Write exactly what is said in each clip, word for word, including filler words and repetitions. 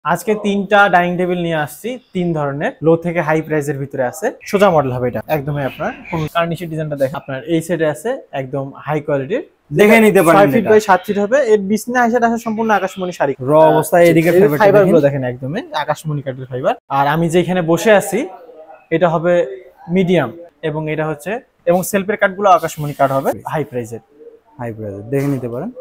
আজকে তিনটা dining table নিয়ে আসছি, তিন ধরনের, লো থেকে হাই প্রাইসের ভিতরে আছে। সোজা মডেল হবে এটা, একদমই আপনার কোন কার্নিশের ডিজাইনটা দেখেন, আপনার এই সাইডে আছে একদম হাই কোয়ালিটির, দেখে নিতে পারেন। ছয় ফিট বাই সাত ফিট হবে। এর বিছনা হিসেবে আছে সম্পূর্ণ আকাশমণি শাড়ি র অবস্থায়। এদিকে ফাইবার গুলো দেখেন একদমই আকাশমণি কাঠের ফাইবার। আর আমি যেখানে বসে আছি এটা হবে মিডিয়াম, এবং এটা হচ্ছে এবং সেলফের কাঠগুলো আকাশমণি কাঠ হবে, হাই প্রাইসের। হাই প্রাইসের দেখে নিতে পারেন।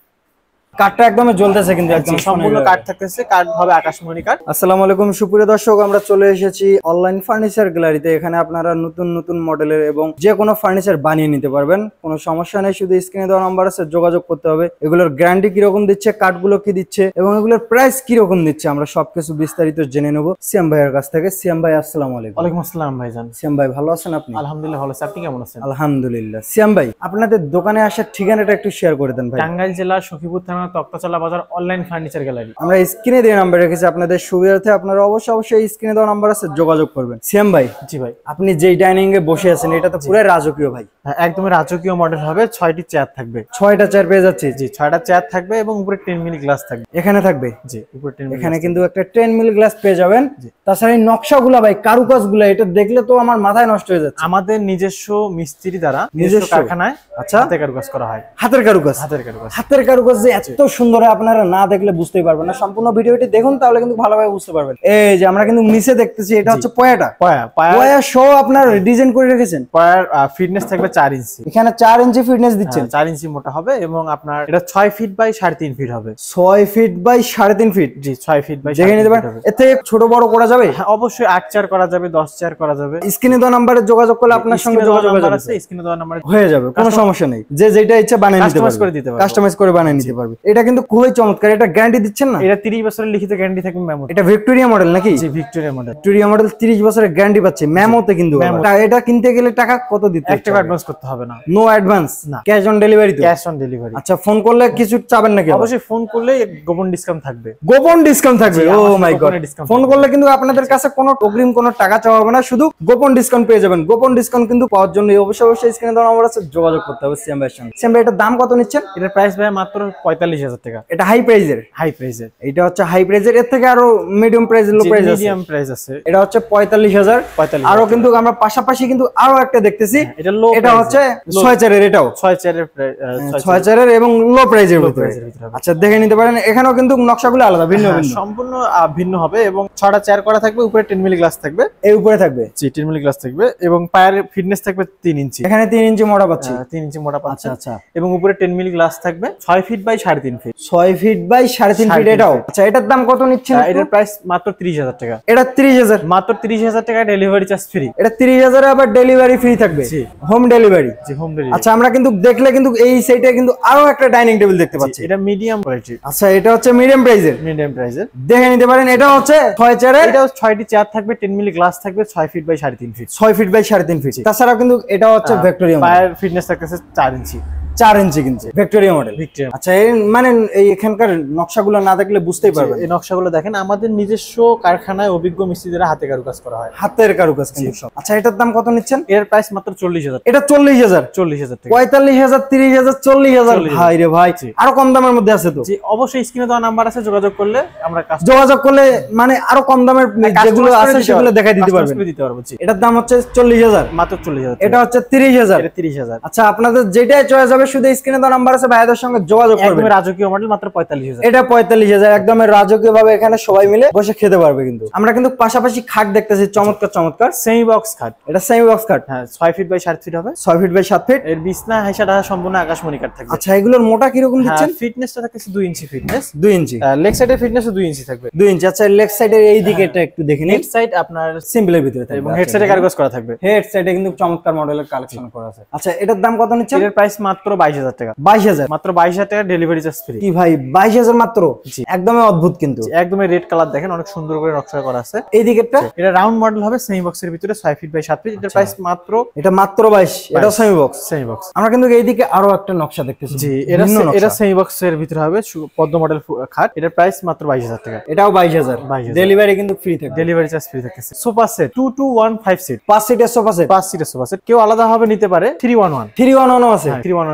কাঠটা একদম জ্বলতেছে, কিন্তু একদম সম্পূর্ণ কাঠ থাকতেছে, কাঠ হবে আকাশমণি কাঠ। আসসালামু আলাইকুম সুপ্রিয় দর্শক, আমরা চলে এসেছি অনলাইন ফার্নিচার গ্যালারিতে। এখানে আপনারা নতুন নতুন মডেলের এবং যে কোনো ফার্নিচার বানিয়ে নিতে পারবেন, কোনো সমস্যা নেই। শুধু স্ক্রিনে দেওয়া নাম্বার আছে, যোগাযোগ করতে হবে। এগুলোর গ্যারান্টি কিরকম দিচ্ছে, কাঠগুলো কি দিচ্ছে এবং এগুলোর প্রাইস কিরকম দিচ্ছে, আমরা সবকিছু বিস্তারিত জেনে নেবো সিয়াম ভাইয়ের কাছ থেকে। সিয়াম ভাই আসসালামু আলাইকুম। ওয়ালাইকুম আসসালাম ভাইজান। সিয়াম ভাই ভালো আছেন আপনি? আলহামদুলিল্লাহ ভালো আছি, আপনি কেমন আছেন? আলহামদুলিল্লাহ। সিয়াম ভাই, আপনাদের দোকানে আসার ঠিকানাটা একটু শেয়ার করে দেন ভাই। টাঙ্গাইল জেলা সখীপুর থানা তক্তাচালা বাজার, অনলাইন ফার্নিচার গ্যালারি। আমরা স্ক্রিনে দেওয়া নাম্বার রেখেছি আপনাদের সুবিধার্থে, আপনারা অবশ্যই অবশ্যই স্ক্রিনে দেওয়া নাম্বার আছে, যোগাযোগ করবেন। সিয়াম ভাই। জি ভাই। আপনি যেই ডাইনিং এ বসে আছেন এটা তো পুরো রাজকীয় ভাই। হ্যাঁ, একদমই রাজকীয় মডেল হবে। ছয়টি চেয়ার থাকবে। ছয়টা চেয়ার পেয়ে যাচ্ছে। জি, ছয়টা চেয়ার থাকবে এবং উপরে টেন মিলি গ্লাস থাকবে। এখানে থাকবে। জি, উপরে টেন। এখানে কিন্তু একটা টেন মিলি গ্লাস পেয়ে যাবেন। তাছাড়া এই নকশাগুলা ভাই, কারুকাজগুলা, এটা দেখলে তো আমার মাথায় নষ্ট হয়ে যাচ্ছে। আমাদের নিজস্ব মিস্ত্রি দ্বারা নিজস্ব কারখানায় আচ্ছা হাতের কারুকাজ করা হয়। হাতের কারুকাজ। হাতের কারুকাজ। হাতের কারুকাজ যে এত সুন্দর, আপনারা না দেখলে বুঝতেই পারবেন না। সম্পূর্ণ ভিডিওটি দেখুন, তাহলে কিন্তু ভালোভাবে বুঝতে পারবেন। এই যে আমরা কিন্তু নিচে দেখতেছি, এটা হচ্ছে পয়াটা। পয়া পয়া শো আপনার ডিজাইন করে রেখেছেন। পয়ার ফিটনেস থাকবে চার ইঞ্চি। এখানে চার ইঞ্চি ফিটনেস দিচ্ছেন। চার ইঞ্চি মোটা হবে এবং আপনার এটা ছয় ফিট বাই সাড়ে তিন ফিট হবে। ছয় ফিট বাই সাড়ে তিন ফিট। জি, ছয় ফিট বাই দেখে নিতে পারেন। এর থেকে ছোট বড় করা যাবে? হ্যাঁ, অবশ্যই আট চেয়ার করা যাবে, দশ চেয়ার করা যাবে। স্ক্রিনে দেওয়া নাম্বারে যোগাযোগ করলে আপনার সঙ্গে যোগাযোগ নাম্বার আছে, স্ক্রিনে দেওয়া নাম্বারে হয়ে যাবে, কোনো সমস্যা নেই। যে যেটা ইচ্ছা বানিয়ে নিতে পারবে, কাস্টমাইজ করে দিতে পারবে, কাস্টমাইজ করে বানিয়ে নিতে পারবে। এটা কিন্তু খুবই চমৎকার। এটা গ্যারান্টি দিচ্ছেন না? এটা তিরিশ বছরের লিখিত গ্যারান্টি থাকবে মেমো। এটা ভিক্টোরিয়া মডেল নাকি? জি, ভিক্টোরিয়া মডেল। ভিক্টোরিয়া মডেল তিরিশ বছরের গ্যারান্টি পাচ্ছে মেমোতে। কিন্তু এটা কিনতে গেলে টাকা কত দিতে হবে? এক টাকা অ্যাডভান্স করতে হবে না। নো অ্যাডভান্স, না, ক্যাশ অন ডেলিভারি। তো ক্যাশ অন ডেলিভারি। আচ্ছা, ফোন করলে কিছু চাবেন নাকি? অবশ্যই ফোন করলে গোপন ডিসকাউন্ট থাকবে। গোপন ডিসকাউন্ট থাকবে? ও মাই গড। ফোন করলে কিন্তু আপনাদের কাছে কোনো অগ্রিম কোনো টাকা চাওয়া হবে না, শুধু গোপন ডিসকাউন্ট পেয়ে যাবেন। গোপন ডিসকাউন্ট কিন্তু পাওয়ার জন্য অবশ্যই অবশ্যই স্ক্রিনে দেওয়া নাম্বার আছে, যোগাযোগ করতে হবে সিয়াম ভাইয়ের সঙ্গে। সিয়াম ভাই, এটার দাম কত নিচ্ছেন? এটার প্রাইস ভাই মাত্র পঁয়তাল্লিশ হাজার টাকা। এটা হাই প্রাইজের? হাই প্রাইজের। এটা হচ্ছে হাই প্রাইজের। এর থেকে আরো মিডিয়াম প্রাইজের, লো প্রাইস আছে। মিডিয়াম প্রাইস আছে। এটা হচ্ছে পঁয়তাল্লিশ হাজার। আরো কিন্তু আমরা পাশাপাশি কিন্তু আরো একটা দেখতেছি, এটা লো। এটা হচ্ছে ছয় চারের। এটাও ছয় চারের, ছয় চারের এবং লো প্রাইজের ভিতরে। আচ্ছা, দেখে নিতে পারেন। এখানেও কিন্তু নকশাগুলো আলাদা, ভিন্ন ভিন্ন, সম্পূর্ণ ভিন্ন হবে। এবং ছয়টা চেয়ার করা থাকবে, উপরে টেন মিলি গ্লাস থাকবে। এই উপরে থাকবে। জি, টেন মিলি গ্লাস থাকবে এবং পায়ের ফিটনেস থাকবে তিন ইঞ্চি। এখানে তিন ইঞ্চি মোটা পাচ্ছি। তিন ইঞ্চি মোটা পাচ্ছি। আচ্ছা আচ্ছা। এবং উপরে টেন মিলি গ্লাস থাকবে। ছয় ফিট বাই সাড়ে তিন ফিট। ছয় ফিট বাই সাড়ে তিন ফিট। এটাও আচ্ছা। এটার দাম কত নিচ্ছেন? এটার প্রাইস মাত্র ত্রিশ হাজার টাকা। এটা ত্রিশ হাজার? মাত্র ত্রিশ হাজার টাকা, ডেলিভারি চার্জ ফ্রি। এটা ত্রিশ হাজারে আবার ডেলিভারি ফ্রি থাকবে? জি, হোম ডেলিভারি। জি, হোম ডেলিভারি। আচ্ছা, আমরা কিন্তু দেখলে কিন্তু এই সাইডে কিন্তু আরো একটা ডাইনিং টেবিল দেখতে পাচ্ছি। এটা মিডিয়াম কোয়ালিটি। আচ্ছা, এটা হচ্ছে মিডিয়াম প্রাইসের। মিডিয়াম প্রাইসের দেখে নিতে পারেন। এটা হচ্ছে ছয় চেয়ারের। এটাও ছয়টি চেয়ার থাকবে, টেন মিলি গ্লাস থাকবে, ছয় ফিট বাই সাড়ে তিন ফিট। ছয় ফিট বাই সাড়ে তিন ফিট। তাছাড়া কিন্তু এটা হচ্ছে ভিক্টোরিয়া। পায়ের ফিটনেস থাকতেছে চার ইঞ্চি। চার ইঞ্চি কিন্তু ভিক্টোরিয়া মডেল। ভিক্টোরিয়া। আচ্ছা, এই মানে এই এখানকার নকশাগুলো না দেখলে বুঝতেই পারবেন। এই নকশাগুলো দেখেন, আমাদের নিজস্ব কারখানায় অভিজ্ঞ মিস্ত্রিদের হাতে কারুকাজ করা হয়। হাতের কারুকাজ কিন্তু সব। আচ্ছা, এটার দাম কত নিচ্ছেন? এর প্রাইস মাত্র চল্লিশ হাজার। এটা চল্লিশ হাজার? চল্লিশ হাজার টাকা। পঁয়তাল্লিশ হাজার, তিরিশ হাজার, চল্লিশ হাজার। ভাই রে ভাই, আরো কম দামের মধ্যে আছে তো? জি, অবশ্যই স্ক্রিনে দেওয়া নাম্বার আছে, যোগাযোগ করলে আমরা যোগাযোগ করলে মানে আরো কম দামের যেগুলো আছে সেগুলো দেখাই দিতে পারবেন। দিতে পারবো। এটার দাম হচ্ছে চল্লিশ হাজার। মাত্র চল্লিশ হাজার। এটা হচ্ছে তিরিশ হাজার। এটা তিরিশ হাজার। আচ্ছা, আপনাদের যেটাই চয়েস হবে শুধু স্ক্রিনে দেওয়া নাম্বার আছে, ভাইদের সঙ্গে যোগাযোগ করবেন। একদম রাজকীয় মডেল, মাত্র পঁয়তাল্লিশ হাজার। এটা পঁয়তাল্লিশ হাজার, একদম রাজকীয় ভাবে এখানে সবাই মিলে বসে খেতে পারবে। কিন্তু আমরা কিন্তু পাশাপাশি খাট দেখতেছি, চমৎকার চমৎকার সেমি বক্স খাট। এটা সেমি বক্স খাট। হ্যাঁ, ছয় ফিট বাই সাত ফিট হবে। ছয় ফিট বাই সাত ফিট। এর বিছনা হাইসাটা সম্পূর্ণ আকাশমণি কাঠ থাকবে। আচ্ছা, এগুলোর মোটা কিরকম দিচ্ছেন? ফিটনেসটা থাকছে দুই ইঞ্চি ফিটনেস। দুই ইঞ্চি। লেগ সাইডের ফিটনেসও দুই ইঞ্চি থাকবে। দুই ইঞ্চি। আচ্ছা, লেগ সাইডের এই দিকে এটা একটু দেখে নিন। হেড সাইড আপনার সিম্পলের ভিতরে থাকবে এবং হেড সাইডে কারুকাজ করা থাকবে। হেড সাইডে কিন্তু চমৎকার মডেলের কালেকশন করা আছে। আচ্ছা, এটার দাম কত নিচ্ছেন? এর প্রাইস মাত্র বাইশ হাজার টাকা। বাইশ হাজার? মাত্র বাইশ হাজার টাকা, ডেলিভারি চার্জ ফ্রি। কি ভাই, বাইশ হাজার মাত্র? একদমই অদ্ভুত কিন্তু। একদমই রেড কালার দেখেন, অনেক সুন্দর করে নকশা করা আছে। এই দিকেরটা এটা রাউন্ড মডেল হবে, সেমি বক্সের ভিতরে ছয় ফিট বাই সাত ফিট। এটার প্রাইস মাত্র, এটা মাত্র বাইশ। এটা সেমি বক্স। Semi box. আমরা কিন্তু এইদিকে আরো একটা নকশা দেখতেছি। জি, এটা এটা সেমি বক্সের ভিতরে হবে, পদ্ম মডেল খাট। এটার প্রাইস মাত্র বাইশ হাজার টাকা। এটাও বাইশ হাজার। ডেলিভারি কিন্তু ফ্রি থাকে। ডেলিভারি চার্জ ফ্রি থাকে। Sofa set two two one five seat, পাঁচ সিটের সোফা সেট। পাঁচ সিটের সোফা সেট কেউ আলাদা হবে নিতে পারে। Three one one. Three one one আছে? থ্রি ওয়ান ওয়ান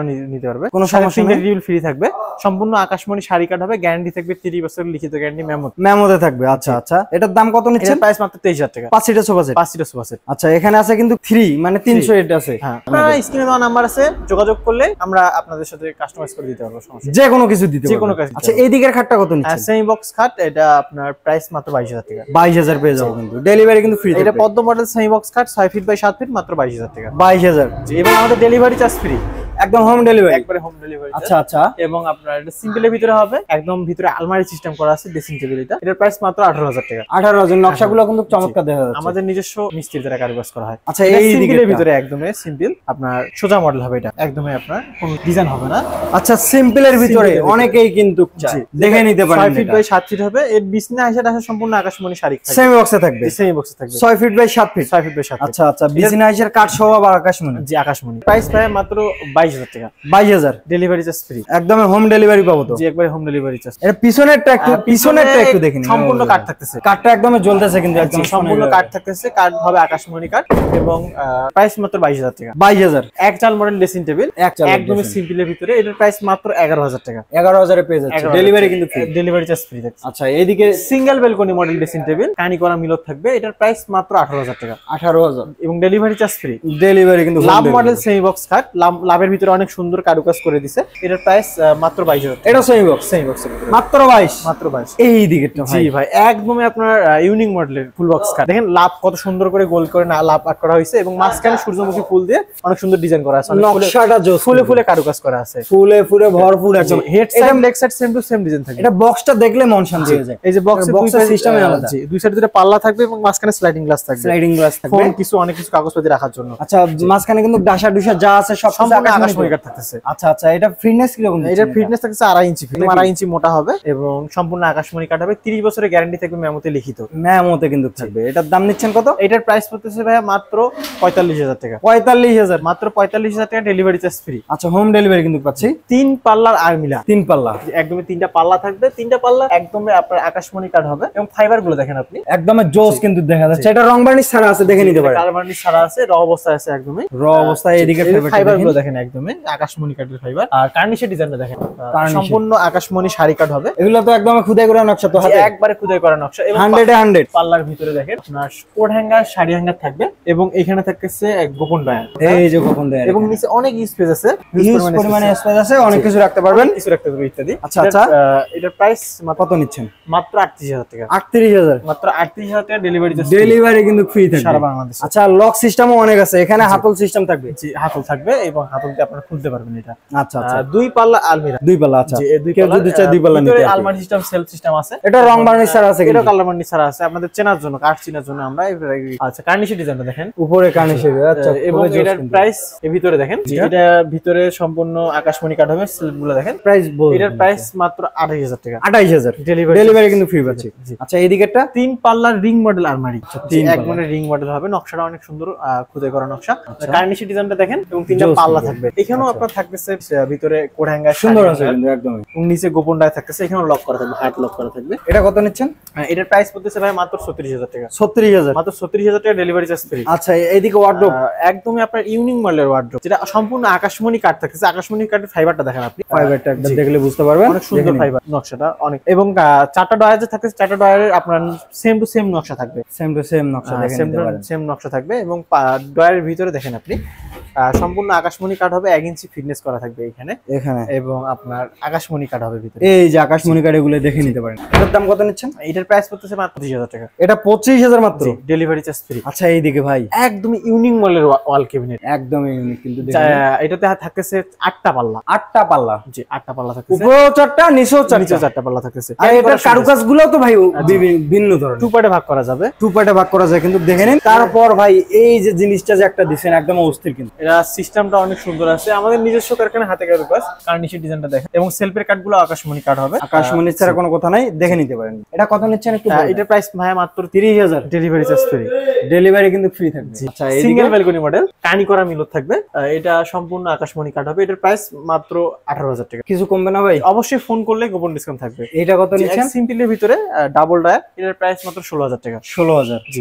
নি- নিতে পারবে। কোনো সমস্যা নেই। রিভিউ ফ্রি থাকবে, সম্পূর্ণ আকাশমণি শাড়ি কাট হবে, গ্যারান্টি থাকবে তিরিশ বছরের লিখিত গ্যারান্টি মেমো। মেমোতে থাকবে। আচ্ছা আচ্ছা, এটার দাম কত নিচ্ছেন? প্রাইস মাত্র তেইশ হাজার টাকা। পাঁচ সিটের সোফা সেট। পাঁচ সিটের সোফা সেট। আচ্ছা, এখানে আছে কিন্তু থ্রি মানে তিনশো এট আছে। হ্যাঁ, আপনারা স্ক্রিনে দেওয়া নাম্বার আছে, যোগাযোগ করলে আমরা আপনাদের সাথে কাস্টমাইজ করে দিতে পারবো, সমস্যা নেই। যে কোনো কিছু দিতে যে কোনো পারবেন। কাজ। আচ্ছা, এই দিকের খাটটা কত নিচ্ছেন? সেমি বক্স খাট, এটা আপনার প্রাইস মাত্র বাইশ হাজার টাকা। বাইশ হাজার পেয়ে যাবো, কিন্তু ডেলিভারি কিন্তু ফ্রি। এটা পদ্ম মডেল সেমি বক্স খাট, ছয় ফিট বাই সাত ফিট, মাত্র বাইশ হাজার টাকা। বাইশ হাজার এবং আমাদের ডেলিভারি চার্জ ফ্রি, একদম হোম ডেলিভারি। একবারে হোম ডেলিভারি। আচ্ছা আচ্ছা, এবং আপনার এটা সিম্পলের ভিতরে হবে, একদম ভিতরে আলমারি সিস্টেম করা আছে, ড্রেসিং টেবিল। এটা এটার প্রাইস মাত্র আঠারো হাজার টাকা। আঠারো হাজার। নকশাগুলো কিন্তু চমৎকার দেখা যাচ্ছে। আমাদের নিজস্ব মিস্ত্রি দ্বারা কারুকাজ করা হয়। আচ্ছা, এটা এই সিম্পলের দিকেরটা? ভিতরে একদমই সিম্পল, আপনার সোজা মডেল হবে, এটা একদমই আপনার কোনো ডিজাইন হবে না। আচ্ছা, সিম্পলের ভিতরে সিম্পলের ভিতরে। অনেকেই কিন্তু চায়, দেখে নিতে পারেন। ছয় ফিট বাই সাত ফিট হবে, এর বিছনা হিসেবে আসে সম্পূর্ণ আকাশমণি শাড়ি থাকবে। সেমি বক্সে থাকবে। সেমি বক্সে থাকবে। ছয় ফিট বাই সাত ফিট। ছয় ফিট বাই সাত ফিট। আচ্ছা আচ্ছা, বিজনেসের কাঠ সহ আবার আকাশমণি। জি, আকাশমণি। প্রাইস প্রায় মাত্র বাইশ হাজার টাকা। বাইশ হাজার। Delivery charge free. একদম হোম ডেলিভারি পাবো তো? জি, একবারে হোম ডেলিভারি চার্জ। এটা পিছনেরটা একটু, পিছনেরটা একটু দেখে নিন। সম্পূর্ণ কাঠ থাকতেছে। কাঠটা একদম জ্বলতেছে কিন্তু, একদম সম্পূর্ণ কাঠ থাকতেছে, কাঠ হবে আকাশমণি কাঠ। এবং প্রাইস মাত্র বাইশ হাজার টাকা। বাইশ হাজার। এক চাল মডেল ড্রেসিং টেবিল, এক চাল একদমই সিম্পলের ভিতরে, এটার প্রাইস মাত্র এগারো হাজার টাকা। এগারো হাজারে পেয়ে যাচ্ছে, ডেলিভারি কিন্তু ফ্রি। ডেলিভারি চার্জ ফ্রি থাকছে। আচ্ছা, এইদিকে single balcony model dressing table, কানি করা মিলত থাকবে, এটার প্রাইস মাত্র আঠারো হাজার টাকা। আঠারো হাজার এবং ডেলিভারি চার্জ ফ্রি। ডেলিভারি কিন্তু। লাভ মডেল সেমি বক্স খাট, লাভ লাভের ভিতরে অনেক সুন্দর কারুকাজ করে দিছে, এটার প্রাইস মাত্র বাইশ হাজার। এটা সেমি বক্স। সেমি বক্সের ভিতরে মাত্র বাইশ। মাত্র বাইশ। এই দিকেরটা জি ভাই, একদমই আপনার ইউনিক মডেলের ফুল বক্স খাট। দেখেন লাভ কত সুন্দর করে গোল করে না লাভ আর্ট করা হয়েছে, এবং মাঝখানে সূর্যমুখী ফুল দিয়ে অনেক সুন্দর ডিজাইন করা আছে, নকশাটা জোস, ফুলে ফুলে কারুকাজ করা আছে, ফুলে ফুলে ভরপুর একদম। Head side leg side same to same design থাকবে। এটা বক্সটা দেখলে মন শান্তি হয়ে যায়। এই যে বক্সের দুই বক্সের সাইড সিস্টেমে আলাদা। জি, দুই সাইডে দুটো পাল্লা থাকবে এবং মাঝখানে স্লাইডিং গ্লাস থাকবে। স্লাইডিং গ্লাস থাকবে, ফোন কিছু অনেক কিছু কাগজপত্র রাখার জন্য। আচ্ছা, মাঝখানে কিন্তু ডাসা ডুসা যা আছে সব সম্পূর্ণ আকাশমণি কাঠ থাকতেছে। আচ্ছা আচ্ছা, এটা ফিটনেস কি রকম? এটার ফিটনেস থাকছে আড়াই ইঞ্চি, আড়াই ইঞ্চি মোটা হবে এবং সম্পূর্ণ আকাশমণি কাঠ হবে, তিরিশ বছরের গ্যারান্টি থাকবে মেমোতে লিখিত। মেমোতে কিন্তু থাকবে। এটার দাম নিচ্ছেন কত? এটার প্রাইস পড়তেছে ভাইয়া মাত্র পঁয়তাল্লিশ হাজার টাকা। পঁয়তাল্লিশ হাজার। মাত্র পঁয়তাল্লিশ হাজার টাকা, ডেলিভারি চার্জ ফ্রি। আচ্ছা, হোম ডেলিভারি কিন্তু পাচ্ছি। তিন পাল্লার আর্মিলা, তিন পাল্লা, একদমই তিনটা পাল্লা থাকবে, তিনটা পাল্লা একদমই আপনার আকাশমণি কাঠ হবে, এবং ফাইবার গুলো দেখেন আপনি একদম জোস কিন্তু দেখা যাচ্ছে। এটা রং বার্নিশ ছাড়া আছে, দেখে নিতে পারেন। কারবানি ছাড়া আছে, র অবস্থায় আছে একদমই। র অবস্থায় এদিকে ফাইবার গুলো দেখেন একদমই আকাশমণি কাঠের ফাইবার। আর কার্নিশের ডিজাইনটা দেখেন, সম্পূর্ণ আকাশমণি শাড়ি কাঠ হবে। এগুলো তো একদম খুদাই করা নকশা, তো হাতে একবারে খুদাই করা নকশা। এবং হান্ড্রেড এ হান্ড্রেড। পাল্লার ভিতরে দেখেন আপনার কোট হ্যাঙ্গার, শাড়ি হ্যাঙ্গার থাকবে, এবং এখানে থাকতেছে এক গোপন ডয়ার। এই যে গোপন ডয়ার, এবং নিচে অনেক স্পেস আছে, হিউজ পরিমাণে স্পেস আছে, অনেক কিছু রাখতে পারবেন, কিছু রাখতে পারবেন ইত্যাদি। আচ্ছা আচ্ছা, এটার প্রাইস কত নিচ্ছেন? মাত্র আটত্রিশ হাজার টাকা। আটত্রিশ হাজার। মাত্র আটত্রিশ হাজার টাকা ডেলিভারি চার্জ। ডেলিভারি কিন্তু ফ্রি থাকবে সারা বাংলাদেশে। আচ্ছা, লক সিস্টেমও অনেক আছে, এখানে হাতল সিস্টেম থাকবে। জি, হাতল থাকবে, এবং হাতল দিয়ে আপনারা খুলতে পারবেন এটা। আচ্ছা আচ্ছা, দুই পাল্লা আলমিরা। দুই পাল্লা। আচ্ছা, জি, এই দুই কেউ পাল্লা, যদি চায় দুই পাল্লা নিতে ভিতরে পারবে। আলমারি সিস্টেম, সেলফ সিস্টেম আছে। এটা রং বার্নিশ ছাড়া আছে, এটা কিন্তু কালার বার্নিশ ছাড়া আছে, আপনাদের চেনার জন্য, কাঠ চেনার জন্য আমরা। আচ্ছা, কার্নিশের ডিজাইনটা দেখেন উপরে কার্নিশ। আচ্ছা, এবং এটার প্রাইস এর ভিতরে দেখেন, এটা ভিতরে সম্পূর্ণ আকাশমণি কাঠ হবে, স্লিপগুলো দেখেন। প্রাইস এটার প্রাইস মাত্র আঠাশ হাজার টাকা। আঠাশ হাজার। ডেলিভারি ডেলিভারি কিন্তু ফ্রি পাচ্ছি। আচ্ছা, এই দিকেরটা তিন পাল্লার রিং মডেল আলমারি, তিন এক মডেল রিং মডেল হবে, নকশাটা অনেক সুন্দর, খুদে করা নকশা। কার্নিশের ডিজাইনটা দেখেন, এবং তিনটা পাল্লা থাকবে। এখানেও আপনার থাকতেছে ভিতরে কোট হ্যাঙ্গার, সুন্দর আছে কিন্তু একদমই। নিচে গোপন ডায় থাকতেছে, এখানেও লক করা থাকবে, হার্ট লক করা থাকবে। এটা কত নিচ্ছেন? এটার প্রাইস পড়তেছে ভাই মাত্র ছত্রিশ হাজার টাকা। ছত্রিশ হাজার। মাত্র ছত্রিশ হাজার টাকা, ডেলিভারি চার্জ ফ্রি। আচ্ছা, এইদিকে ওয়ার্ডরোব একদমই আপনার ইউনিক মডেলের ওয়ার্ডরোব, যেটা সম্পূর্ণ আকাশমণি কাঠ থাকতেছে। আকাশমণি কাঠের ফাইবারটা দেখেন আপনি, ফাইবারটা একদম দেখলে বুঝতে পারবেন, অনেক সুন্দর ফাইবার, নকশাটা অনেক। এবং চারটা ডয়ার যে থাকতেছে, চারটা ডয়ারের আপনার সেম টু সেম নকশা থাকবে, সেম টু সেম নকশা দেখে সেম নিতে পারেন। সেম নকশা থাকবে। এবং ডয়ারের ভিতরে দেখেন আপনি সম্পূর্ণ আকাশমণি কাঠ হবে, এক ইঞ্চি ফিটনেস করা থাকবে এখানে এখানে, এবং আপনার আকাশমণি কাঠ হবে ভিতরে। এই যে আকাশমণি কাঠ, এগুলো দেখে নিতে পারেন। এটার দাম কত নিচ্ছেন? এটার প্রাইস পড়তেছে মাত্র ত্রিশ হাজার টাকা। এটা পঁচিশ হাজার মাত্র, ডেলিভারি চার্জ ফ্রি। আচ্ছা, এইদিকে ভাই একদমই ইউনিক মডেলের ওয়াল ক্যাবিনেট, একদমই ইউনিক কিন্তু। এটাতে থাকতেছে আটটা পাল্লা। আটটা পাল্লা? জি, আটটা পাল্লা থাকতেছে, উপরেও চারটা, নিচেও চারটা, নিচেও চারটা পাল্লা থাকতেছে। আর এটার কারুকাজগুলো তো ভাই ভিন্ন ধরনের, টু পার্টে ভাগ করা যাবে, টু পার্টে ভাগ করা যায় কিন্তু, দেখে নিন। তারপর ভাই এই যে জিনিসটা যে একটা দিছেন, একদম অস্থির কিন্তু। এটা সিস্টেমটা অনেক সুন্দর আছে, আমাদের নিজস্ব কারখানা, হাতে কারুকাজ। কার্নিশের ডিজাইনটা দেখেন, এবং সেলফের কাঠগুলো আকাশমণি কাঠ হবে। আকাশমণি ছাড়া কোনো কথা নাই, দেখে নিতে পারেন। এটা কত নিচ্ছেন একটু? এটার প্রাইস ভাই মাত্র তিরিশ হাজার, ডেলিভারি চার্জ ফ্রি। ডেলিভারি কিন্তু ফ্রি থাকবে। আচ্ছা, সিঙ্গেল ব্যালকনি মডেল, কানি করা মিলত থাকবে, এটা সম্পূর্ণ আকাশমণি কাঠ হবে। এটার প্রাইস মাত্র আঠারো হাজার টাকা। কিছু কমবে না ভাই? অবশ্যই ফোন করলে গোপন ডিসকাউন্ট থাকবে। এটা কত নিচ্ছেন? সিম্পলের ভিতরে ডাবল ডায়ার, এটার প্রাইস মাত্র ষোলো হাজার টাকা। ষোলো হাজার। জি,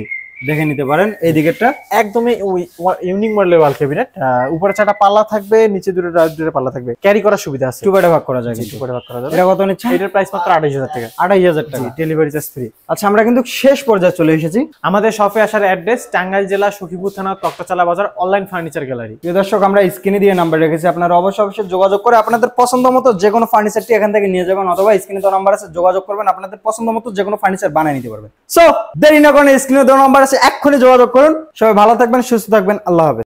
দেখে নিতে পারেন এই দিকেরটা একদমই ইউনিক মডেলের ওয়াল ক্যাবিনেট, উপরে চারটা পাল্লা থাকবে, নিচে দুটো দুটো পাল্লা থাকবে, ক্যারি করার সুবিধা আছে, টু পার্টে ভাগ করা যায়, টু পার্টে ভাগ করা যাবে। এটা কত নিচ্ছে? এটার প্রাইস মাত্র আঠাশ হাজার টাকা, আঠাশ হাজার টাকা, ডেলিভারি চার্জ ফ্রি। আচ্ছা আমরা কিন্তু শেষ পর্যায়ে চলে এসেছি। আমাদের শপে আসার অ্যাড্রেস টাঙ্গাইল জেলা সখীপুর থানা তক্তাচালা বাজার, অনলাইন ফার্নিচার গ্যালারি। প্রিয় দর্শক আমরা স্ক্রিনে দিয়ে নাম্বার রেখেছি, আপনারা অবশ্যই অবশ্যই যোগাযোগ করে আপনাদের পছন্দ মতো যে কোনো ফার্নিচারটি এখান থেকে নিয়ে যাবেন, অথবা স্ক্রিনে দেওয়া নাম্বার আছে যোগাযোগ করবেন, আপনাদের পছন্দ মতো যে কোনো ফার্নিচার বানিয়ে নিতে পারবেন। সো দেরি না করে স্ক্রিনে দেওয়া নাম্বার আছে এক্ষুনি যোগাযোগ করুন। সবাই ভালো থাকবেন, সুস্থ থাকবেন, আল্লাহ হাফেজ।